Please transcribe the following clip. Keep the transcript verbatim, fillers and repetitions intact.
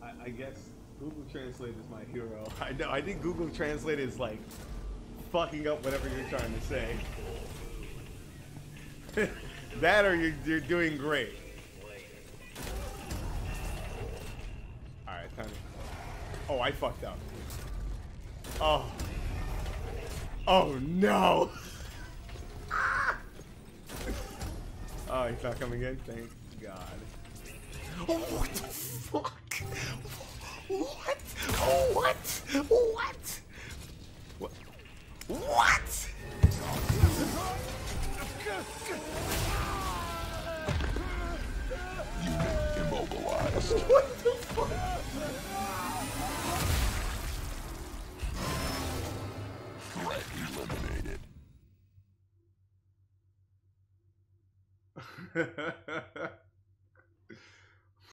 I, I guess Google Translate is my hero. I know. I think Google Translate is like fucking up whatever you're trying to say. That or you're, you're doing great. Alright, time to... Oh, I fucked up. Oh. Oh, no. Oh, he's not coming in? Thank God. Oh, what the fuck? What? Oh, what? What? What? What? Unit immobilized. What the fuck? Threat eliminated.